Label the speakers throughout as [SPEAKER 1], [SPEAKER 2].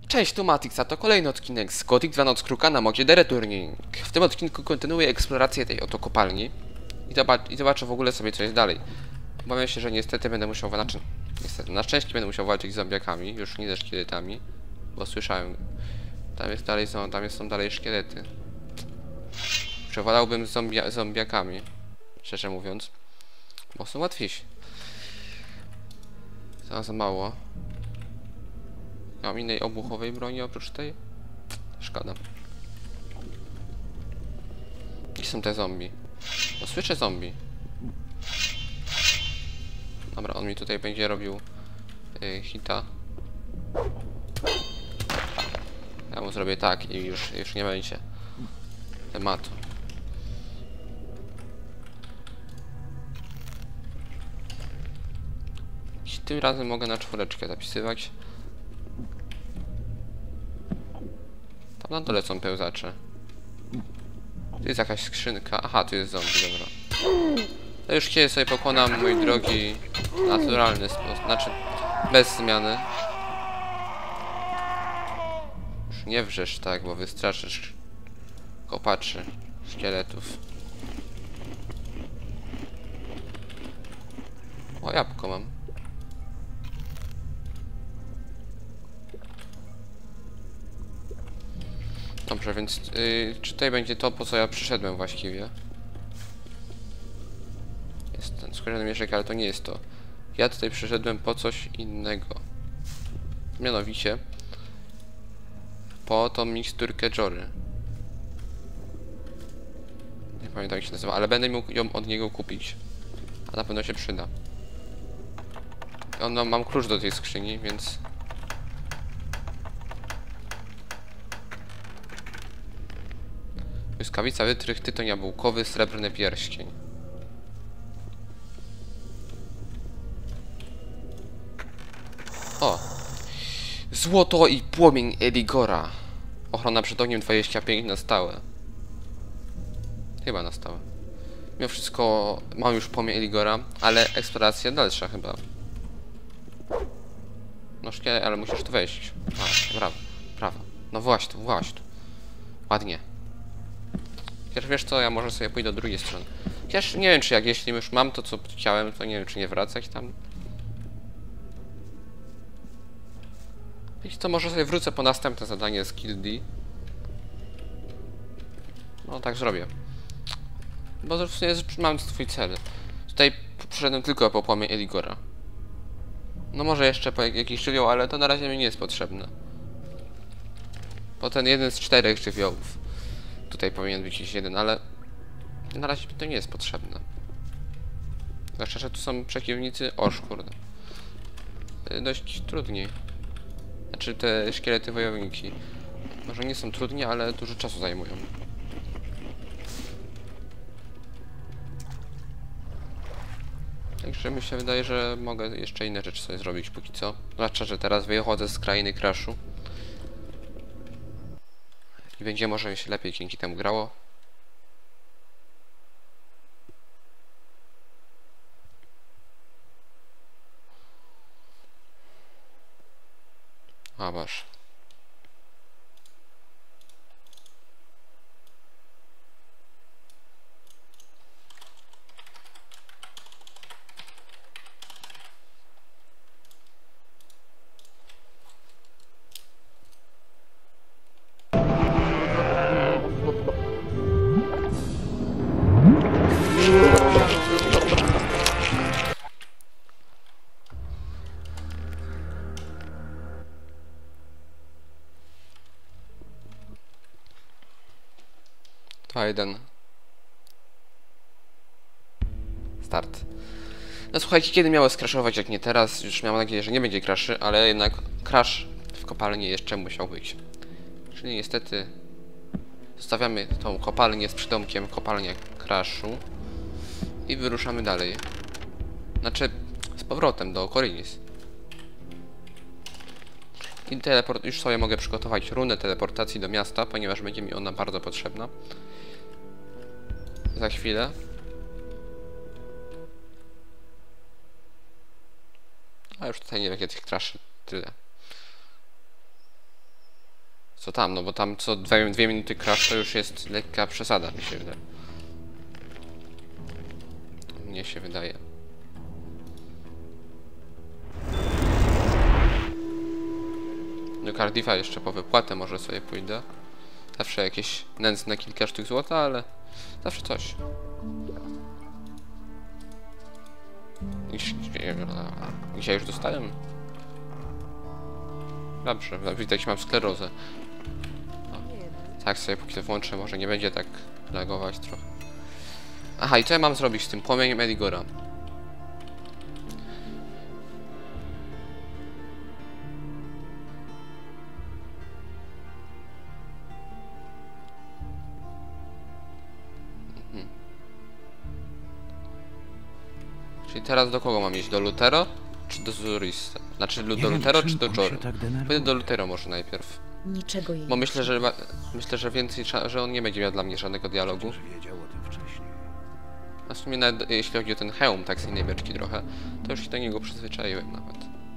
[SPEAKER 1] Cześć, tu Matix, a to kolejny odcinek z Gothic 2 Noc Kruka na modzie The Returning. W tym odcinku kontynuuję eksplorację tej oto kopalni i zobaczę w ogóle sobie co jest dalej. Obawiam się, że niestety będę musiał, na szczęście będę musiał walczyć z zombiakami, już nie ze szkieletami, bo słyszałem, tam są dalej szkielety. Przewalałbym z zombiakami, szczerze mówiąc, bo są łatwiejsi. Za mało. Nie mam innej obuchowej broni oprócz tej? Szkoda. Gdzie są te zombie? No słyszę zombie. Dobra, on mi tutaj będzie robił hita. Ja mu zrobię tak i już nie będzie tematu. I tym razem mogę na 4 zapisywać. Tam na dole są pełzacze. Tu jest jakaś skrzynka. Aha, tu jest zombie, dobra. To już dzisiaj sobie pokonam, mój drogi, w naturalny sposób. Znaczy, bez zmiany. Już nie wrzesz tak, bo wystraszysz kopaczy, szkieletów. O, jabłko mam. Dobrze, więc czy tutaj będzie to, po co ja przyszedłem właściwie? Jest ten skórzany mieszek, ale to nie jest to. Ja tutaj przyszedłem po coś innego. Mianowicie po tą miksturkę Jory. Nie pamiętam jak się nazywa, ale będę mógł ją od niego kupić. A na pewno się przyda. Mam klucz do tej skrzyni, więc... Błyskawica, wytrych, tytoń jabłkowy, srebrny pierścień. O! Złoto i płomień Eligora. Ochrona przed ogniem 25 na stałe. Chyba na stałe. Mimo wszystko mam już płomień Eligora, ale eksploracja dalsza chyba. No szkielet, ale musisz tu wejść. A, brawo, brawo. No właśnie tu, właśnie tu. Ładnie. Wiesz co, ja może sobie pójdę do drugiej strony. Chociaż nie wiem, czy jeśli już mam to, co chciałem, to nie wiem, czy nie wracać tam. Wiecie co, może sobie wrócę po następne zadanie z Kill D. No tak zrobię. Bo w sumie mam swój cel. Tutaj przyszedłem tylko po płomień Eligora. No może jeszcze po jakiś żywioł, ale to na razie mi nie jest potrzebne. Bo ten jeden z 4 żywiołów. Tutaj powinien być jakiś jeden, ale na razie to nie jest potrzebne. Zwłaszcza, że tu są przeciwnicy. O kurde. Dość trudniej. Znaczy te szkielety wojowniki. Może nie są trudni, ale dużo czasu zajmują. Także mi się wydaje, że mogę jeszcze inne rzeczy sobie zrobić póki co. Zwłaszcza, że teraz wychodzę z krainy Crashu. I będzie może mi się lepiej dzięki temu grało. A masz. Jeden. Start. No słuchajcie, kiedy miało skraszować, jak nie teraz? Już miałem nadzieję, że nie będzie crashy, ale jednak crash w kopalni jeszcze musiał być. Czyli niestety zostawiamy tą kopalnię z przydomkiem kopalnia Crashu i wyruszamy dalej. Znaczy z powrotem do Khorinis. I już sobie mogę przygotować runę teleportacji do miasta, ponieważ będzie mi ona bardzo potrzebna. Za chwilę. A już tutaj nie wiem, jakie tych crashy tyle. Co tam, no bo tam co 2 minuty crash to już jest lekka przesada, mi się wydaje. Mnie się wydaje. Do Cardiffa jeszcze po wypłatę może sobie pójdę. Zawsze jakieś nędzne kilka sztuk złota, ale zawsze coś. Dzisiaj już dostałem? Dobrze, widać mam sklerozę. O, tak sobie póki to włączę, może nie będzie tak lagować trochę. Aha, i co ja mam zrobić z tym płomieniem Eligora? Czyli teraz do kogo mam iść? Do Lutero? Czy do Zurisa? Znaczy do Lutero czy do Jory? Pójdę do Lutero może najpierw.
[SPEAKER 2] Niczego jej
[SPEAKER 1] Bo myślę, że więcej, że on nie będzie miał dla mnie żadnego dialogu. A w sumie nawet jeśli chodzi o ten hełm, tak z innej beczki trochę, to już się do niego przyzwyczaiłem nawet.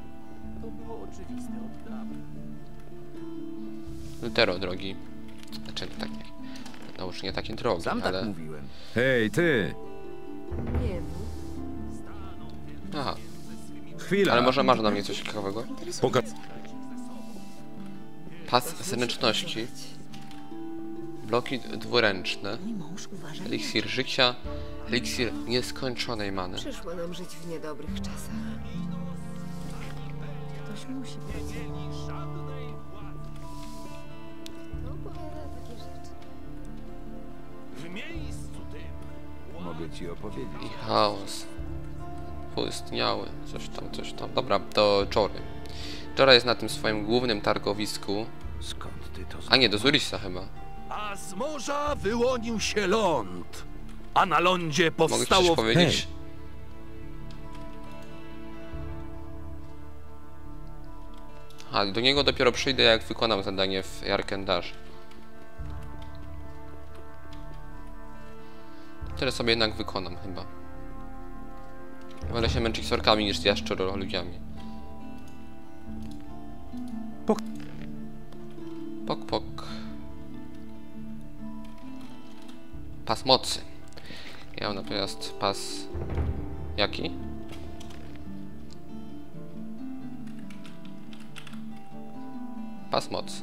[SPEAKER 1] Lutero, drogi. Znaczy, tak nie. No już nie taki drogi,
[SPEAKER 3] Sam
[SPEAKER 1] ale...
[SPEAKER 3] tak mówiłem.
[SPEAKER 4] Hej, ty!
[SPEAKER 2] nie mów.
[SPEAKER 1] Aha,
[SPEAKER 4] Chwila!
[SPEAKER 1] ale może masz na mnie coś ciekawego?
[SPEAKER 4] Poka...
[SPEAKER 1] Pas zręczności. Bloki dwuręczne.
[SPEAKER 2] Mój mąż uważa.
[SPEAKER 1] Eliksir życia. Eliksir nieskończonej many.
[SPEAKER 2] Przyszło nam żyć w niedobrych czasach. Ktoś musi pracować. No, opowiada takie rzeczy.
[SPEAKER 3] Mogę ci opowiedzieć.
[SPEAKER 1] I chaos. Półistniały. Coś tam. Dobra, do Jory. Jora jest na tym swoim głównym targowisku.
[SPEAKER 3] Skąd ty to
[SPEAKER 1] A nie, do Zurisa chyba.
[SPEAKER 5] A z morza wyłonił się ląd, a na lądzie
[SPEAKER 1] Mogę ci coś
[SPEAKER 5] powstało...
[SPEAKER 1] powiedzieć? A, do niego dopiero przyjdę, jak wykonam zadanie w Jarkendarze. Tyle sobie jednak wykonam chyba. Wolę się męczyć z orkami niż z jaszczuroludziami. Pok. Pas mocy. Ja mam natomiast pas... Jaki? Pas mocy.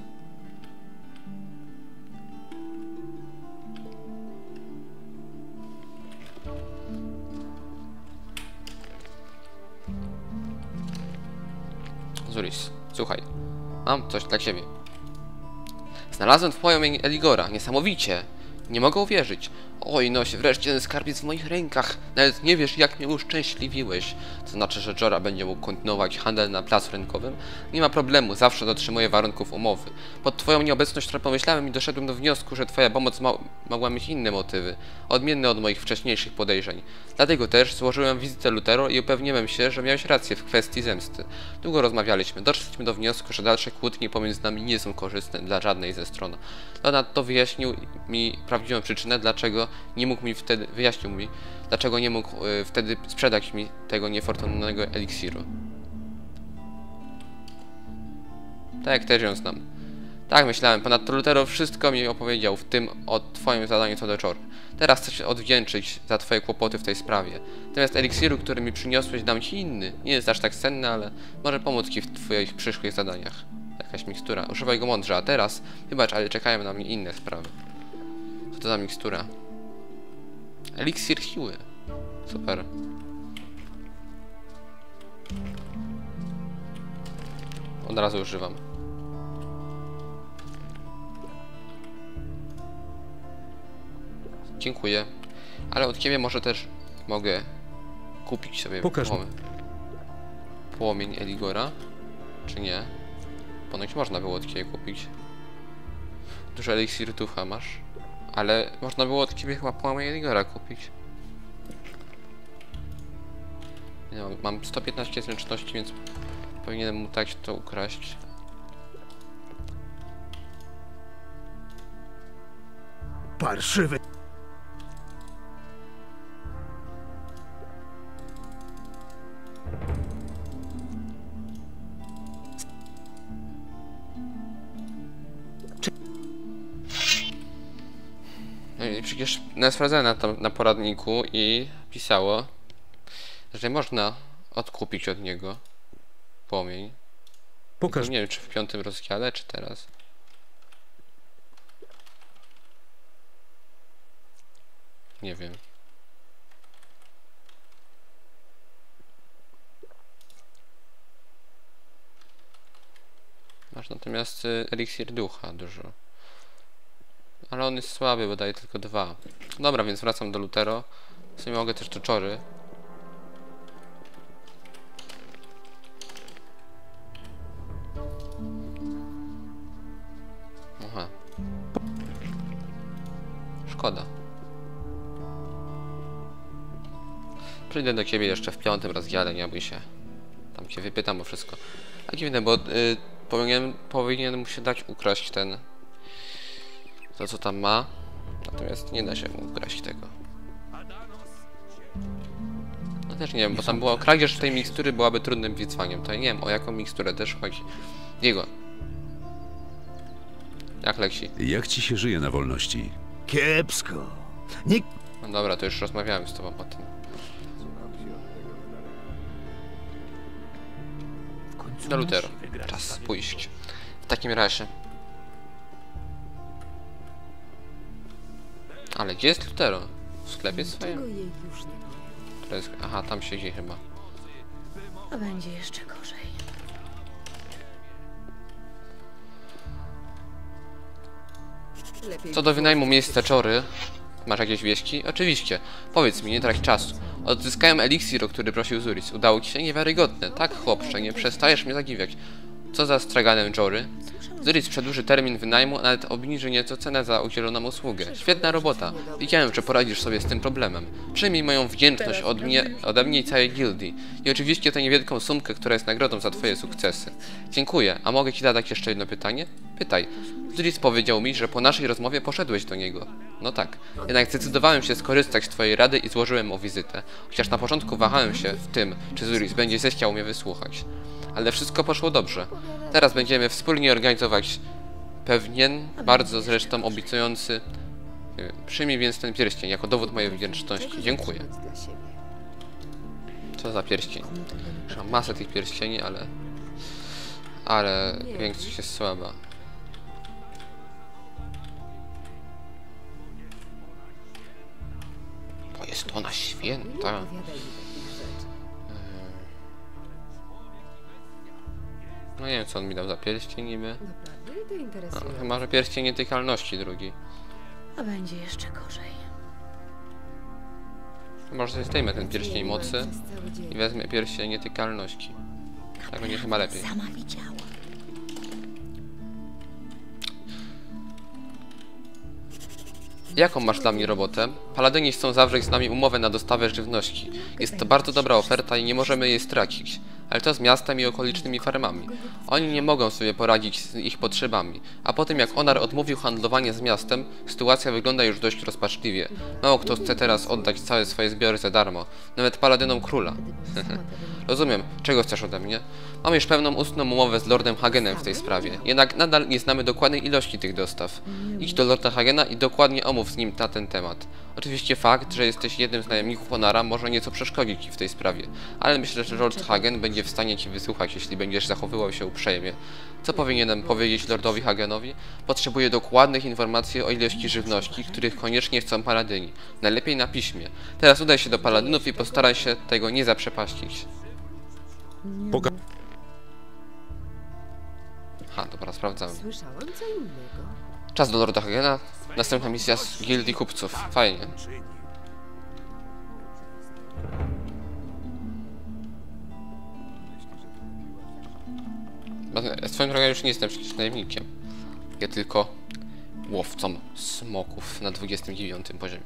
[SPEAKER 1] Zuris, słuchaj. Mam coś dla ciebie. Znalazłem twoją Eligora. Niesamowicie. Nie mogę uwierzyć. Oj, no się wreszcie ten skarbiec w moich rękach. Nawet nie wiesz, jak mnie uszczęśliwiłeś. To znaczy, że Jora będzie mógł kontynuować handel na placu rynkowym? Nie ma problemu, zawsze dotrzymuję warunków umowy. Pod twoją nieobecność trochę pomyślałem i doszedłem do wniosku, że twoja pomoc mogła mieć inne motywy, odmienne od moich wcześniejszych podejrzeń. Dlatego też złożyłem wizytę Lutero i upewniłem się, że miałeś rację w kwestii zemsty. Długo rozmawialiśmy, doszliśmy do wniosku, że dalsze kłótnie pomiędzy nami nie są korzystne dla żadnej ze stron. Ponadto wyjaśnił mi prawdziwą przyczynę, dlaczego nie mógł mi wtedy, wyjaśnił mi, dlaczego nie mógł wtedy sprzedać mi tego niefortunnego eliksiru. Tak jak też ją znam. Tak myślałem, ponadto Lutero wszystko mi opowiedział, w tym o twoim zadaniu co do Jory. Teraz chcę się odwdzięczyć za twoje kłopoty w tej sprawie. Natomiast eliksiru, który mi przyniosłeś, dam ci inny. Nie jest aż tak cenny, ale może pomóc ci w twoich przyszłych zadaniach. Jakaś mikstura. Używaj go mądrze, a teraz, wybacz, ale czekają na mnie inne sprawy. Co to za mikstura? Eliksir siły. Super. Od razu używam. Dziękuję. Ale od ciebie może też mogę kupić sobie
[SPEAKER 4] Pokaż mi.
[SPEAKER 1] płomień Eligora. Czy nie? Ponoć można było od ciebie kupić. Dużo eliksir ducha masz. Ale można było od ciebie chyba płomień Eligora kupić. Nie, mam 115 zręczności, więc powinienem mu dać to ukraść.
[SPEAKER 5] Parszywy.
[SPEAKER 1] I przecież sprawdzałem na poradniku i pisało, że można odkupić od niego płomień.
[SPEAKER 4] Pokaż.
[SPEAKER 1] Tylko nie wiem, czy w 5. rozdziale, czy teraz. Nie wiem. Masz natomiast eliksir ducha dużo. Ale on jest słaby, bo daje tylko 2. Dobra, więc wracam do Lutero. W sumie mogę też do Czory. Aha. Szkoda. Przyjdę do ciebie jeszcze w 5. rozdziale, nie bój się. Tam cię wypytam o wszystko. A dziwne, bo powinien mu się dać ukraść to co tam ma. Natomiast nie da się mu ukraść tego. No też nie wiem, bo tam była kradzież tej mikstury byłaby trudnym wyzwaniem. To ja nie wiem, o jaką miksturę też chodzi. Diego. Jak leci?
[SPEAKER 4] Jak ci się żyje na wolności?
[SPEAKER 5] Kiepsko. Nikt
[SPEAKER 1] No dobra, to już rozmawiałem z tobą o tym. Do Lutero. Czas pójść. W takim razie. Ale gdzie jest Lutero? W sklepie swoim?
[SPEAKER 2] Czego jej już nie powiem.
[SPEAKER 1] To jest... Aha, tam siedzi chyba.
[SPEAKER 2] A będzie jeszcze gorzej. Lepiej
[SPEAKER 1] Co do wynajmu miejsca Czory, masz jakieś wieści? Oczywiście. Powiedz mi, nie trać czasu. Odzyskałem eliksir, o który prosił Zuris. Udało ci się? Niewiarygodne. Tak, chłopcze, nie przestajesz mnie zadziwiać. Co za straganem Czory? Zuris przedłuży termin wynajmu, a nawet obniży nieco cenę za udzieloną usługę. Świetna robota. Wiedziałem, że poradzisz sobie z tym problemem. Przyjmij moją wdzięczność ode mnie i całej gildii. I oczywiście tę niewielką sumkę, która jest nagrodą za twoje sukcesy. Dziękuję. A mogę ci zadać jeszcze jedno pytanie? Pytaj. Zuris powiedział mi, że po naszej rozmowie poszedłeś do niego. No tak. Jednak zdecydowałem się skorzystać z twojej rady i złożyłem o wizytę. Chociaż na początku wahałem się w tym, czy Zuris będzie zechciał mnie wysłuchać. Ale wszystko poszło dobrze. Teraz będziemy wspólnie organizować pewien, bardzo zresztą obiecujący... Przyjmij więc ten pierścień jako dowód mojej wdzięczności. Dziękuję.
[SPEAKER 2] dla siebie.
[SPEAKER 1] Co za pierścień? Mam masę tych pierścieni, ale większość jest słaba. Bo jest ona święta.
[SPEAKER 2] Nie opowiadaj mi takich rzeczy.
[SPEAKER 1] No nie wiem, co on mi dał za pierścień niby.
[SPEAKER 2] Naprawdę mnie to
[SPEAKER 1] No,
[SPEAKER 2] interesuje.
[SPEAKER 1] chyba, że pierścień nietykalności drugi.
[SPEAKER 2] A będzie jeszcze gorzej.
[SPEAKER 1] Może sobie zdejmę ten pierścień mocy
[SPEAKER 2] Przez cały dzień.
[SPEAKER 1] i wezmę pierścień nietykalności. Tak będzie chyba lepiej.
[SPEAKER 2] Sama widziała.
[SPEAKER 1] Jaką masz dla mnie robotę? Paladyni chcą zawrzeć z nami umowę na dostawę żywności. Jest to bardzo dobra oferta i nie możemy jej stracić. Ale to z miastem i okolicznymi farmami. Oni nie mogą sobie poradzić z ich potrzebami. A po tym jak Onar odmówił handlowania z miastem, sytuacja wygląda już dość rozpaczliwie. Mało kto chce teraz oddać całe swoje zbiory za darmo. Nawet paladynom króla. Rozumiem, czego chcesz ode mnie? Mam już pewną ustną umowę z Lordem Hagenem w tej sprawie. Jednak nadal nie znamy dokładnej ilości tych dostaw. Idź do Lorda Hagena i dokładnie omów z nim na ten temat. Oczywiście fakt, że jesteś jednym z najemników Onara może nieco przeszkodzić ci w tej sprawie, ale myślę, że Lord Hagen będzie w stanie ci wysłuchać, jeśli będziesz zachowywał się uprzejmie. Co powinienem powiedzieć Lordowi Hagenowi? Potrzebuję dokładnych informacji o ilości żywności, których koniecznie chcą paladyni. Najlepiej na piśmie. Teraz udaj się do paladynów i postaraj się tego nie zaprzepaścić. Ha, dobra, sprawdzamy.
[SPEAKER 2] Słyszałam co innego.
[SPEAKER 1] Czas do Lorda Hagena. Następna misja z Gildii Kupców. Fajnie. Swoją drogą już nie jestem przecież najemnikiem. Ja tylko łowcą smoków na 29 poziomie.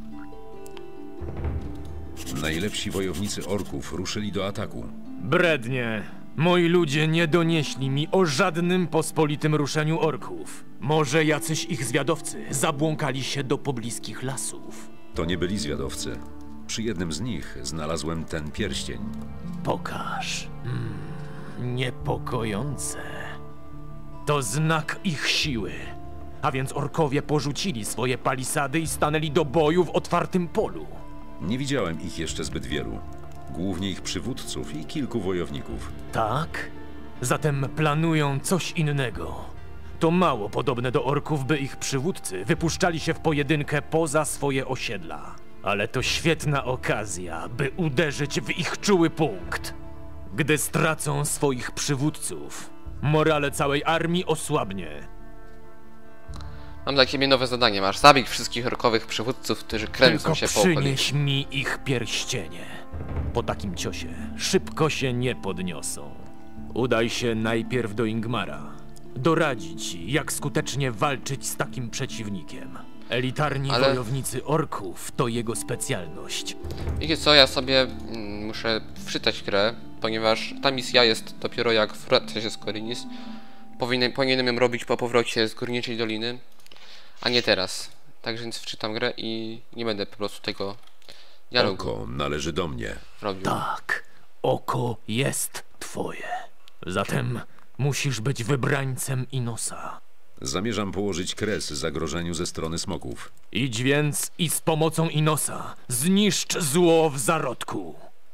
[SPEAKER 4] Najlepsi wojownicy orków ruszyli do ataku.
[SPEAKER 6] Brednie. Moi ludzie nie donieśli mi o żadnym pospolitym ruszeniu orków. Może jacyś ich zwiadowcy zabłąkali się do pobliskich lasów.
[SPEAKER 4] To nie byli zwiadowcy. Przy jednym z nich znalazłem ten pierścień.
[SPEAKER 6] Pokaż. Niepokojące. To znak ich siły. a więc orkowie porzucili swoje palisady i stanęli do boju w otwartym polu.
[SPEAKER 4] Nie widziałem ich jeszcze zbyt wielu. Głównie ich przywódców i kilku wojowników.
[SPEAKER 6] Tak? Zatem planują coś innego. To mało podobne do orków, by ich przywódcy wypuszczali się w pojedynkę poza swoje osiedla. Ale to świetna okazja, by uderzyć w ich czuły punkt. Gdy stracą swoich przywódców, morale całej armii osłabnie.
[SPEAKER 1] Mam dla ciebie nowe zadanie. Masz zabić wszystkich orkowych przywódców, którzy kręcą
[SPEAKER 6] Tylko
[SPEAKER 1] się po okolicy.
[SPEAKER 6] przynieś mi ich pierścienie. Po takim ciosie szybko się nie podniosą. Udaj się najpierw do Ingmara. Doradzi ci, jak skutecznie walczyć z takim przeciwnikiem. Elitarni wojownicy orków to jego specjalność.
[SPEAKER 1] Wiecie co, ja sobie muszę wczytać grę, ponieważ ta misja jest dopiero jak wracę się z Khorinis. Powinienem ją robić po powrocie z Górniczej Doliny, a nie teraz. Tak więc wczytam grę i nie będę po prostu tego dialogu
[SPEAKER 4] Oko należy do mnie.
[SPEAKER 1] robił.
[SPEAKER 6] Tak, oko jest twoje. Zatem musisz być wybrańcem Inosa.
[SPEAKER 4] Zamierzam położyć kres zagrożeniu ze strony smoków.
[SPEAKER 6] Idź więc i z pomocą Inosa zniszcz zło w zarodku.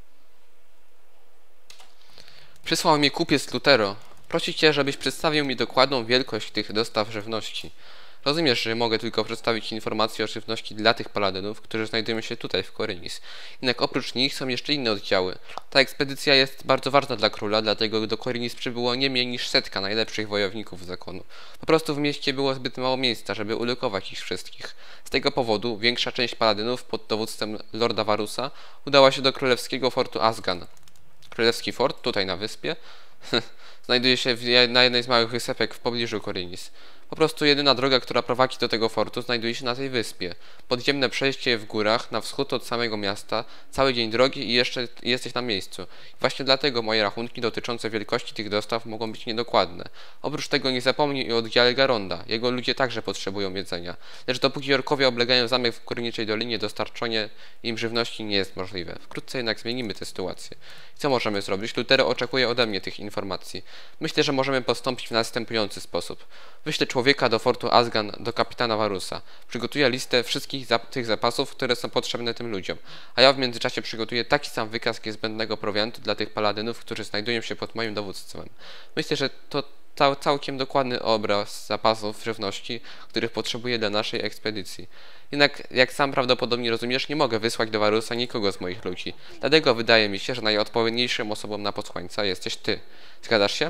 [SPEAKER 1] Przysłał mnie kupiec Lutero. Prosi cię, żebyś przedstawił mi dokładną wielkość tych dostaw żywności. Rozumiesz, że mogę tylko przedstawić informacje o żywności dla tych paladynów, którzy znajdują się tutaj w Khorinis. Jednak oprócz nich są jeszcze inne oddziały. Ta ekspedycja jest bardzo ważna dla króla, dlatego do Khorinis przybyło nie mniej niż 100 najlepszych wojowników zakonu. Po prostu w mieście było zbyt mało miejsca, żeby ulokować ich wszystkich. Z tego powodu większa część paladynów pod dowództwem Lorda Varusa udała się do królewskiego fortu Asgan. Królewski fort, tutaj na wyspie, znajduje się na jednej z małych wysepek w pobliżu Khorinis. Po prostu jedyna droga, która prowadzi do tego fortu, znajduje się na tej wyspie. Podziemne przejście w górach, na wschód od samego miasta, cały dzień drogi i jeszcze jesteś na miejscu. Właśnie dlatego moje rachunki dotyczące wielkości tych dostaw mogą być niedokładne. Oprócz tego nie zapomnij o oddziale Garonda. Jego ludzie także potrzebują jedzenia. Lecz dopóki orkowie oblegają zamek w Górniczej Dolinie, dostarczenie im żywności nie jest możliwe. Wkrótce jednak zmienimy tę sytuację. Co możemy zrobić? Lutero oczekuje ode mnie tych informacji. Myślę, że możemy postąpić w następujący sposób. Wyślę człowieka do fortu Asgan, do kapitana Varusa. Przygotuję listę wszystkich tych zapasów, które są potrzebne tym ludziom. A ja w międzyczasie przygotuję taki sam wykaz niezbędnego prowiantu dla tych paladynów, którzy znajdują się pod moim dowództwem. Myślę, że to całkiem dokładny obraz zapasów żywności, których potrzebuję dla naszej ekspedycji. Jednak, jak sam prawdopodobnie rozumiesz, nie mogę wysłać do Varusa nikogo z moich ludzi. Dlatego wydaje mi się, że najodpowiedniejszą osobą na posłańca jesteś ty. Zgadzasz się?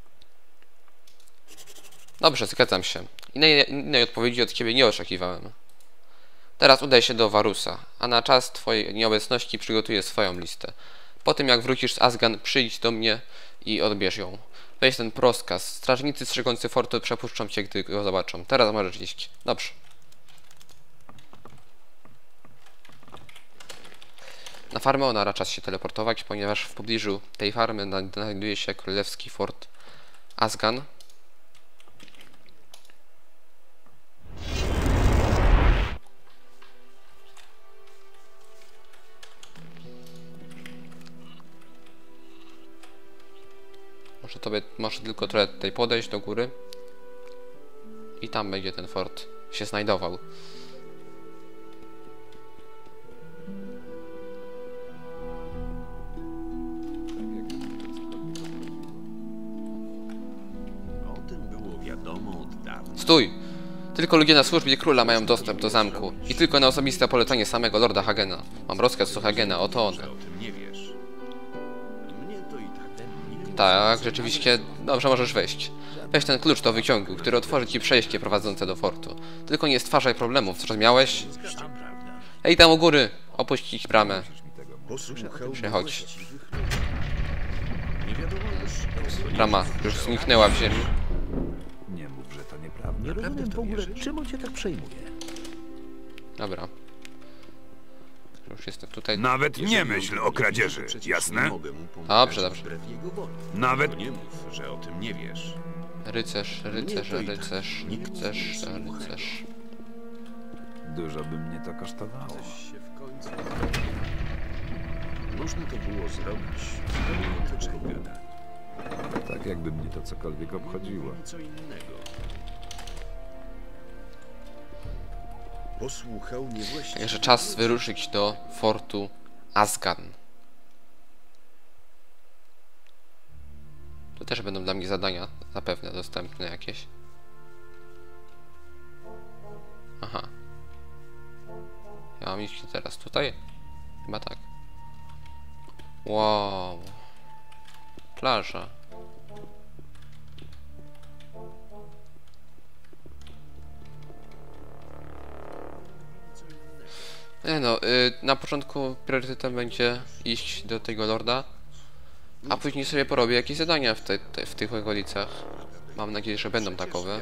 [SPEAKER 1] Dobrze, zgadzam się. Innej odpowiedzi od ciebie nie oczekiwałem. Teraz udaj się do Varusa, a na czas twojej nieobecności przygotuję swoją listę. Po tym jak wrócisz z Asgan, przyjdź do mnie i odbierz ją. Weź ten rozkaz. Strażnicy strzegący fortu przepuszczą cię, gdy go zobaczą. Teraz możesz iść. Dobrze. Na farmę Onara czas się teleportować, ponieważ w pobliżu tej farmy znajduje się królewski fort Asgan. Może tylko trochę tutaj podejść do góry i tam będzie ten fort się znajdował.
[SPEAKER 3] O tym było wiadomo od dawna.
[SPEAKER 1] Stój! Tylko ludzie na służbie króla mają dostęp do zamku i tylko na osobiste polecenie samego Lorda Hagena. Mam rozkaz od Hagena, oto on.
[SPEAKER 3] O tym nie wiesz. Mnie to i tak.
[SPEAKER 1] Tak, rzeczywiście. Dobrze, możesz wejść. Weź ten klucz do wyciągu, który otworzy ci przejście prowadzące do fortu. Tylko nie stwarzaj problemów, zrozumiałeś? Ej, tam u góry! Opuścić bramę. Przychodź.
[SPEAKER 3] Nie wiadomo już.
[SPEAKER 1] Brama już zniknęła w ziemi.
[SPEAKER 3] Nie mów, że to nieprawda.
[SPEAKER 5] Nie rozumiem w ogóle, czym on cię tak przejmuje.
[SPEAKER 1] Dobra. Już jestem tutaj.
[SPEAKER 7] Nawet nie myśl o kradzieży, jasne?
[SPEAKER 1] Dobrze, dobrze.
[SPEAKER 7] Nawet
[SPEAKER 3] Nie mów, że o tym nie wiesz.
[SPEAKER 1] Rycerz, rycerz, rycerz, rycerz, rycerz.
[SPEAKER 3] Dużo by mnie to kosztowało.
[SPEAKER 5] Się w końcu... Można to było zrobić. To czego gada?
[SPEAKER 3] Tak jakby mnie to cokolwiek obchodziło.
[SPEAKER 5] Co innego.
[SPEAKER 3] Posłuchał niewłaściwie.
[SPEAKER 1] Także czas wyruszyć do fortu Azgan. Tu też będą dla mnie zadania zapewne dostępne jakieś. Aha. Ja mam iść teraz tutaj? Chyba tak. Wow. Plaża. Nie no, na początku priorytetem będzie iść do tego lorda, a później sobie porobię jakieś zadania w tych okolicach. Mam nadzieję, że będą takowe.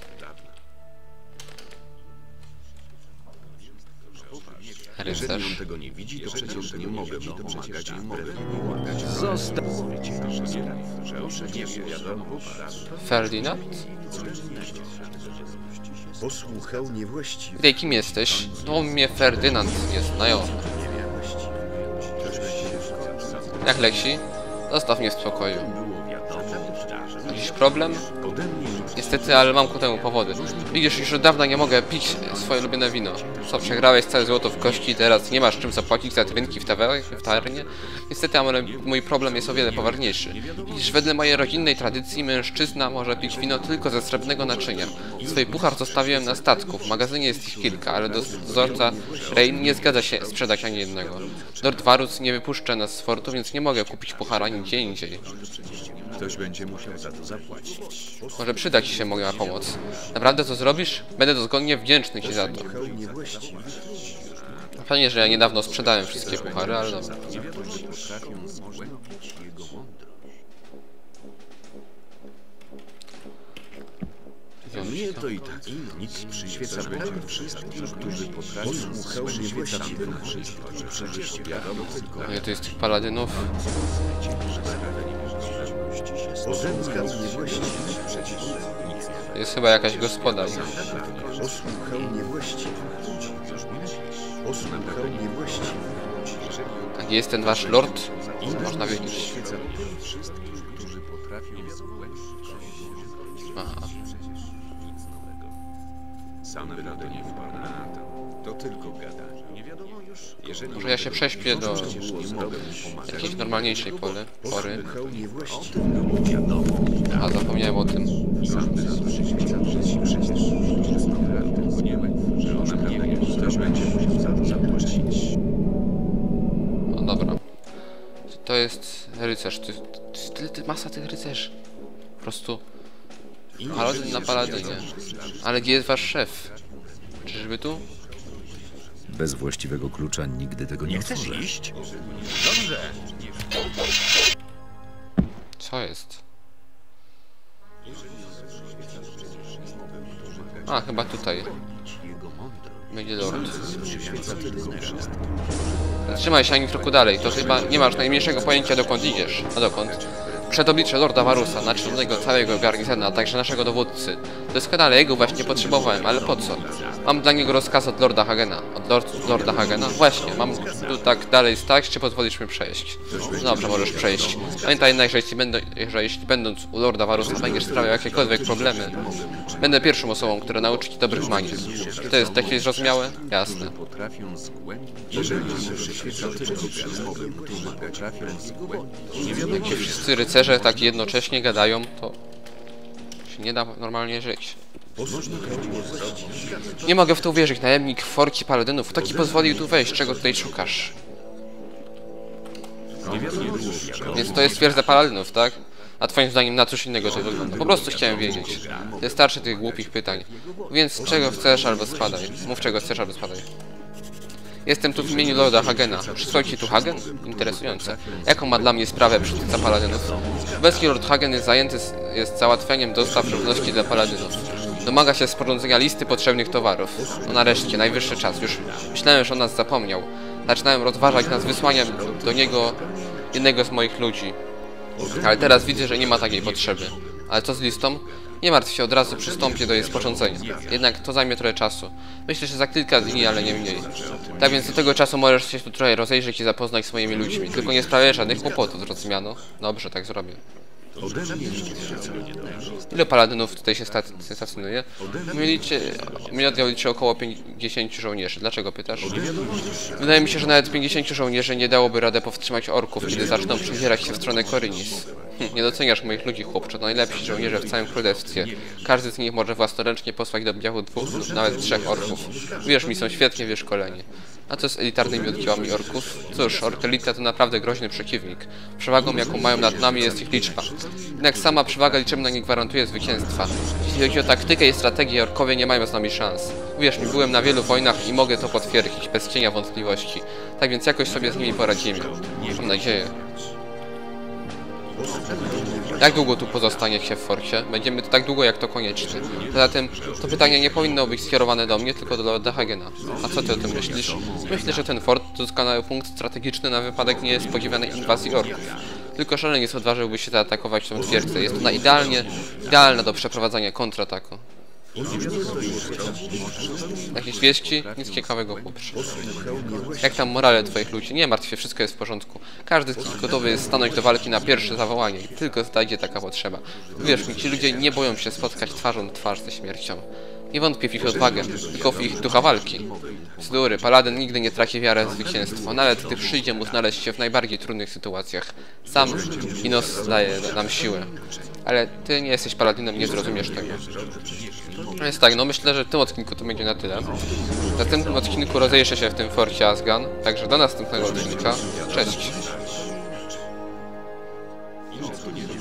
[SPEAKER 1] Rycerz.
[SPEAKER 3] On tego nie widzi, to przecież nie mogę mu pomagać i wbrew
[SPEAKER 1] Ferdynand?
[SPEAKER 3] Posłuchał niewłaściwie.
[SPEAKER 1] Witaj, kim jesteś? No mnie Ferdynand jest znajomy. Jak leci? Zostaw mnie w spokoju. Jakiś problem? Niestety, ale mam ku temu powody. Widzisz, już od dawna nie mogę pić swoje ulubione wino. Co, przegrałeś całe złoto w kości i teraz nie masz czym zapłacić za drinki w tawernie? Niestety, ale mój problem jest o wiele poważniejszy. Widzisz, wedle mojej rodzinnej tradycji mężczyzna może pić wino tylko ze srebrnego naczynia. Swój puchar zostawiłem na statku, w magazynie jest ich kilka, ale dozorca Rain nie zgadza się sprzedać ani jednego. Lord Varus nie wypuszcza nas z fortu, więc nie mogę kupić puchara nigdzie indziej.
[SPEAKER 3] Ktoś będzie musiał za to zapłacić.
[SPEAKER 1] Może przydać ci się moja pomoc. Naprawdę to zrobisz? Będę dozgodnie wdzięczny ci za to.
[SPEAKER 3] Posłuchał niewłaściwie.
[SPEAKER 1] Pewnie, że ja niedawno sprzedałem wszystkie puchary, ale dobra.
[SPEAKER 3] Mnie to i tak nic przyświeca Bogiem wszystkim, którzy potrafią posłuchał niewłaściwie. Przecież wiadomo tylko.
[SPEAKER 1] Nie, to jest tych paladynów.
[SPEAKER 3] Posłuchał niewłaściwie.
[SPEAKER 1] Jest chyba jakaś gospoda.
[SPEAKER 3] Posłuchał niewłaściwie. Posłuchał niewłaściwie.
[SPEAKER 1] Tak, jest ten wasz lord? Można wiedzieć. Aha.
[SPEAKER 3] Sam by na to nie wpadł. To tylko gadanie. Nie wiadomo już. Jeżeli
[SPEAKER 1] Może ja się prześpię do
[SPEAKER 3] nie mogę mu pomagać.
[SPEAKER 1] jakiejś normalniejszej pory.
[SPEAKER 3] Posłuchał niewłaściwie.
[SPEAKER 1] A, zapomniałem o tym.
[SPEAKER 3] Sam by na to przyświeca przecież tylko nie mów, że ona nie wie. Ktoś będzie musiał za to zapłacić.
[SPEAKER 1] No dobra. To jest rycerz. To jest tyle, masa tych rycerzy. Po prostu paladyn na paladynie. Ale gdzie jest wasz szef? Czyżby tu?
[SPEAKER 4] Bez właściwego klucza nigdy tego nie
[SPEAKER 7] Chcesz
[SPEAKER 4] otworzę.
[SPEAKER 7] iść?
[SPEAKER 1] Co jest? A, chyba tutaj. Będzie lord. Zatrzymaj się ani kroku dalej. To chyba nie masz najmniejszego pojęcia, dokąd idziesz. A dokąd? Przed oblicze Lorda Varusa, naczelnego całego garnizonu, a także naszego dowódcy. Doskonale jego właśnie potrzebowałem, ale po co? Mam dla niego rozkaz od Lorda Hagena. Od Lorda Hagena? Właśnie, mam tu tak dalej stać, czy pozwolisz mi przejść? Dobrze, możesz przejść. Pamiętaj jednak, że jeśli będąc u Lorda Varusa będziesz sprawiał jakiekolwiek problemy, będę pierwszą osobą, która nauczy ci dobrych manier. Czy to jest takie zrozumiałe? Jasne.
[SPEAKER 3] Potrafią zgłębić. Jeżeli mu przyświeca tylko przez mogę mu pomagać. Potrafią zgłębić.
[SPEAKER 1] Jak się wszyscy rycerze tak jednocześnie gadają, to się nie da normalnie żyć. Nie mogę w to uwierzyć, najemnik w forcie paladynów. Kto ci pozwolił tu wejść? Czego tutaj szukasz? Więc to jest twierdza paladynów, tak? A twoim zdaniem na coś innego to wygląda? Po prostu chciałem wiedzieć. Wystarczy tych głupich pytań. Więc czego chcesz albo spadaj. Mów czego chcesz albo spadaj. Jestem tu w imieniu Lorda Hagena. Przysłał ci tu Hagen? Interesujące. Jaką ma dla mnie sprawę przywódca paladynów? Obecnie Lord Hagen jest zajęty załatwianiem dostaw żywności dla paladynów. Domaga się sporządzenia listy potrzebnych towarów. No nareszcie, najwyższy czas. Już myślałem, że on nas zapomniał. Zaczynałem rozważać nad wysłaniem do niego jednego z moich ludzi. Ale teraz widzę, że nie ma takiej potrzeby. Ale co z listą? Nie martw się, od razu przystąpię do jej sporządzenia. Jednak to zajmie trochę czasu. Myślę, że za kilka dni, ale nie mniej. Tak więc do tego czasu możesz się tu trochę rozejrzeć i zapoznać z moimi ludźmi. Tylko nie sprawiaj żadnych kłopotów, zrozumiano? Dobrze, tak zrobię. Ilu paladynów tutaj się stacjonuje? Mój oddział liczy około 50 żołnierzy. Dlaczego pytasz? Wydaje mi się, że nawet 50 żołnierzy nie dałoby radę powstrzymać orków, kiedy zaczną przedzierać się w stronę Korinis. Nie doceniasz moich ludzi, chłopcze. To najlepsi żołnierze w całym królestwie. Każdy z nich może własnoręcznie posłać do biału 2 lub nawet 3 orków. Wierz mi, są świetnie wyszkoleni. A co z elitarnymi oddziałami orków? Cóż, Orkelita to naprawdę groźny przeciwnik. Przewagą, jaką mają nad nami, jest ich liczba. Jednak sama przewaga liczebna nie gwarantuje zwycięstwa. Jeśli chodzi o taktykę i strategię, orkowie nie mają z nami szans. Uwierz mi, byłem na wielu wojnach i mogę to potwierdzić, bez cienia wątpliwości. Tak więc jakoś sobie z nimi poradzimy. Mam nadzieję. Jak długo tu pozostaniecie w forcie? Będziemy tu tak długo, jak to konieczne. Poza tym, to pytanie nie powinno być skierowane do mnie, tylko do Lorda Hagena. A co ty o tym myślisz? Myślę, że ten fort to doskonały punkt strategiczny na wypadek niespodziewanej inwazji orków. Tylko szaleniec odważyłby się zaatakować tą twierdzę. Jest ona idealna do przeprowadzania kontrataku. Jakieś wieści? Nic ciekawego, chłopcze. Jak tam morale twoich ludzi? Nie martw się, wszystko jest w porządku. Każdy z nich gotowy jest stanąć do walki na pierwsze zawołanie. I tylko znajdzie taka potrzeba. Wierz mi, ci ludzie nie boją się spotkać twarzą w twarz ze śmiercią. Nie wątpię w ich odwagę, tylko w ich ducha walki. Bzdury, paladyn nigdy nie traci wiary w zwycięstwo, nawet gdy przyjdzie mu znaleźć się w najbardziej trudnych sytuacjach. Sam Inos daje nam siłę. Ale ty nie jesteś paladynem, nie zrozumiesz tego. No jest tak, no myślę, że w tym odcinku to będzie na tyle. W następnym odcinku rozejrzę się w tym forcie Azgan, także do następnego odcinka. Cześć!